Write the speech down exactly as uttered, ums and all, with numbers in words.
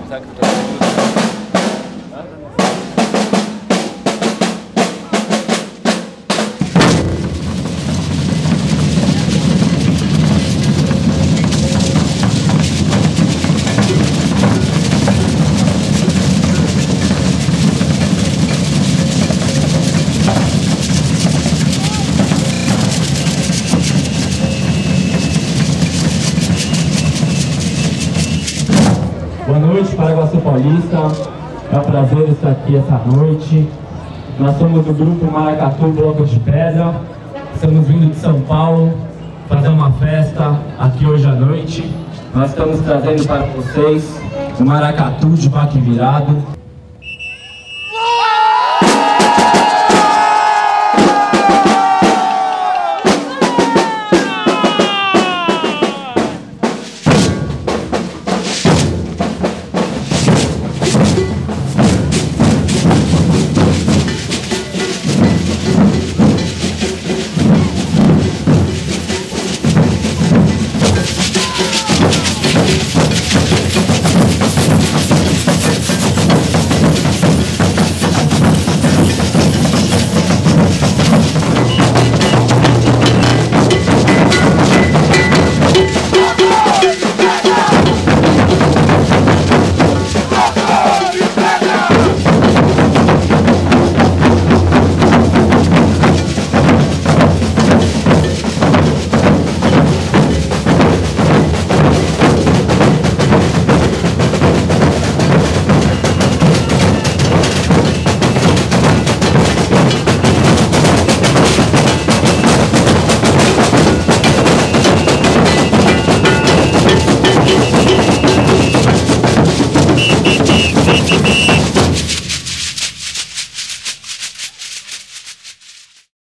Será que tu tá Boa noite, Paraguaçu Paulista. É um prazer estar aqui essa noite. Nós somos do grupo Maracatu Blocos de Pedra. Estamos vindo de São Paulo fazer uma festa aqui hoje à noite. Nós estamos trazendo para vocês o Maracatu de baque virado.